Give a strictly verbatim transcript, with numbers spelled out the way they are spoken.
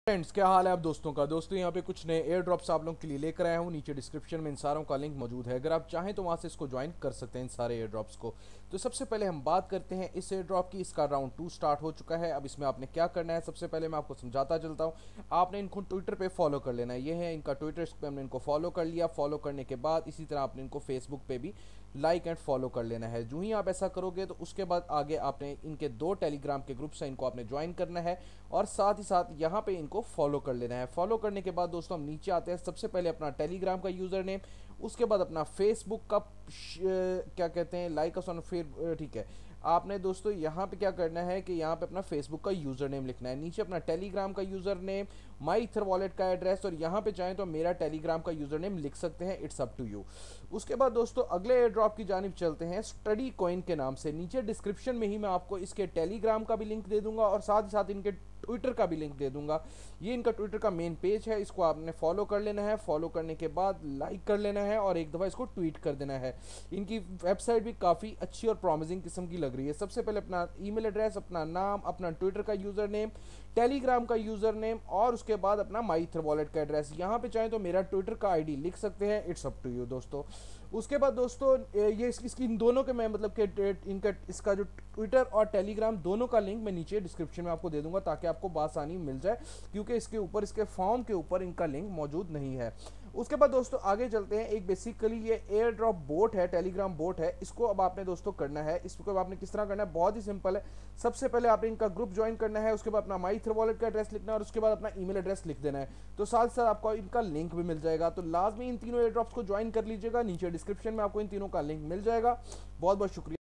Friends, क्या हाल है आप दोस्तों का। दोस्तों यहाँ पे कुछ नए एयर ड्रॉप्स आप लोगों के लिए लेकर आया हूँ। नीचे डिस्क्रिप्शन में इन सारों का लिंक मौजूद है, अगर आप चाहें तो वहाँ से इसको ज्वाइन कर सकते हैं इन सारे एयर ड्रॉप्स को। तो सबसे पहले हम बात करते हैं इस एयर ड्रॉप की। इसका राउंड टू स्टार्ट हो चुका है। अब इसमें आपने क्या करना है, सबसे पहले मैं आपको समझाता चलता हूँ। आपने इनको ट्विटर पर फॉलो कर लेना है। ये है इनका ट्विटर, इस पर हमने इनको फॉलो कर लिया। फॉलो करने के बाद इसी तरह आपने इनको फेसबुक पे भी लाइक एंड फॉलो कर लेना है। जो ही आप ऐसा करोगे तो उसके बाद आगे आपने इनके दो टेलीग्राम के ग्रुप्स हैं, इनको आपने ज्वाइन करना है और साथ ही साथ यहाँ पे इनको फॉलो कर लेना है। फॉलो करने के बाद दोस्तों हम नीचे आते हैं। सबसे पहले अपना टेलीग्राम का यूज़र नेम, उसके बाद अपना फेसबुक का क्या कहते हैं लाइक अस ऑन फिर ठीक है। आपने दोस्तों यहाँ पे क्या करना है कि यहाँ पे अपना फेसबुक का यूज़र नेम लिखना है, नीचे अपना टेलीग्राम का user name, my ether wallet का एड्रेस, और यहाँ पे चाहें तो मेरा टेलीग्राम का यूज़र नेम लिख सकते हैं। It's up to you. उसके बाद दोस्तों अगले एयर ड्रॉप की जानिब चलते हैं, स्टडी कॉइन के नाम से। नीचे डिस्क्रिप्शन में ही मैं आपको इसके टेलीग्राम का भी लिंक दे दूंगा और साथ ही साथ इनके ट्विटर का भी लिंक दे दूंगा। ये इनका ट्विटर का मेन पेज है, इसको आपने फॉलो कर लेना है। फॉलो करने के बाद लाइक कर लेना है और एक दफ़ा इसको ट्वीट कर देना है। इनकी वेबसाइट भी काफ़ी अच्छी और प्रॉमिसिंग किस्म की लग रही है। सबसे पहले अपना ईमेल एड्रेस, अपना नाम, अपना ट्विटर का यूज़र नेम, टेलीग्राम का यूज़र नेम और उसके बाद अपना माई ईथर वॉलेट का एड्रेस। यहाँ पे चाहें तो मेरा ट्विटर का आईडी लिख सकते हैं। इट्स अप टू यू दोस्तों। उसके बाद दोस्तों ये इस, इसकी इन दोनों के मैं मतलब कि इनका इसका जो ट्विटर और टेलीग्राम दोनों का लिंक मैं नीचे डिस्क्रिप्शन में आपको दे दूंगा ताकि आपको बासानी मिल जाए, क्योंकि इसके ऊपर इसके फॉर्म के ऊपर इनका लिंक मौजूद नहीं है। उसके बाद दोस्तों आगे चलते हैं। एक बेसिकली ये एयर ड्रॉप बोट है, टेलीग्राम बोट है। इसको अब आपने दोस्तों करना है। इसको अब आपने किस तरह करना है, बहुत ही सिंपल है। सबसे पहले आपने इनका ग्रुप ज्वाइन करना है, उसके बाद अपना माई ईथर वॉलेट का एड्रेस लिखना है और उसके बाद अपना ईमेल एड्रेस लिख देना है। तो साथ साथ आपको इनका लिंक भी मिल जाएगा। तो लाजमी इन तीनों एयर ड्रॉप्स को ज्वाइन कर लीजिएगा। नीचे डिस्क्रिप्शन में आपको इन तीनों का लिंक मिल जाएगा। बहुत बहुत शुक्रिया।